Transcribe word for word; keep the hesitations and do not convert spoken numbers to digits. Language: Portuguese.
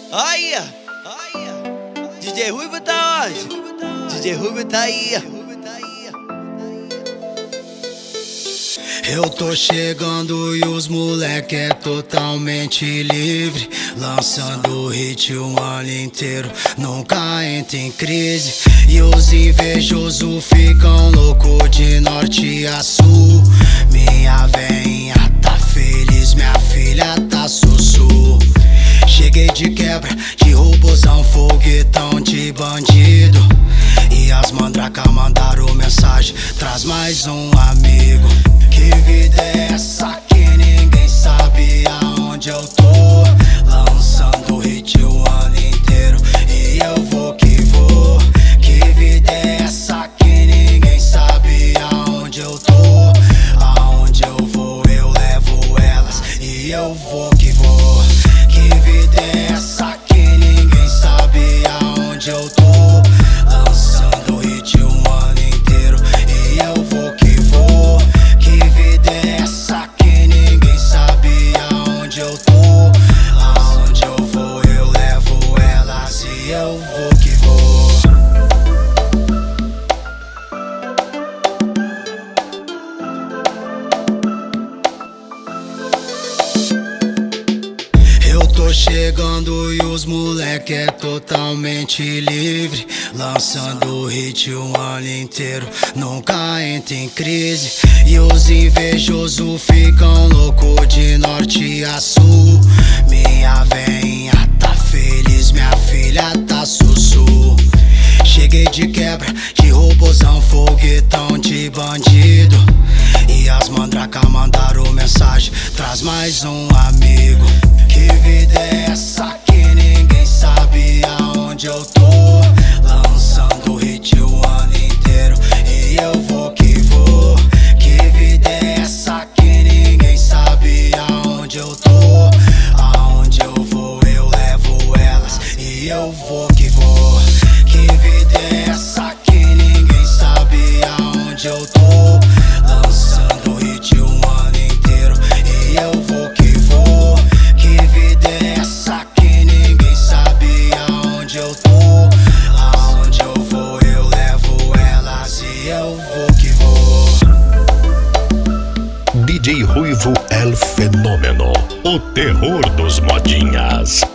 Aí, aí, D J Ruivo tá onde? D J Ruivo tá aí. Eu tô chegando e os moleque é totalmente livre, lançando hit o ano inteiro, nunca entra em crise. E os invejosos ficam louco de norte a sul. Minha veinha tá feliz, minha filha tá sussu. Cheguei de quebra, de robozão, foguetão de bandido. E as mandraca mandaram mensagem, traz mais um amigo. Que vida é essa que ninguém sabe aonde eu tô? Lançando hit o ano inteiro e eu vou que vou. Que vida é essa que ninguém sabe aonde eu tô? Aonde eu vou eu levo elas e eu vou que vou. Que vida é essa que ninguém sabe aonde eu tô? Lançando hit o ano inteiro e eu vou que vou. Que vida é essa que ninguém sabe aonde eu tô? Aonde eu vou eu levo elas e eu vou que vou. Eu tô chegando e os moleque é totalmente livre, lançando hit o ano inteiro, nunca entra em crise. E os invejosos ficam louco de norte a sul. Minha veinha tá feliz, minha filha tá sussu. Cheguei de quebra, de robozão, foguetão de bandido. E as mandraca mandaram mensagem, traz mais um amigo. Que vida é essa que ninguém sabe aonde eu tô? Lançando hit o ano inteiro e eu vou que vou. Que vida é essa que ninguém sabe aonde eu tô? Aonde eu vou eu levo elas e eu vou que vou. Que vida é essa que ninguém sabe aonde eu tô? Lançando hit o ano inteiro e eu vou que vou. Que vida é essa que ninguém sabe aonde eu tô? Aonde eu vou eu levo elas e eu vou que vou. D J Ruivo El Fenômeno, o terror dos modinhas.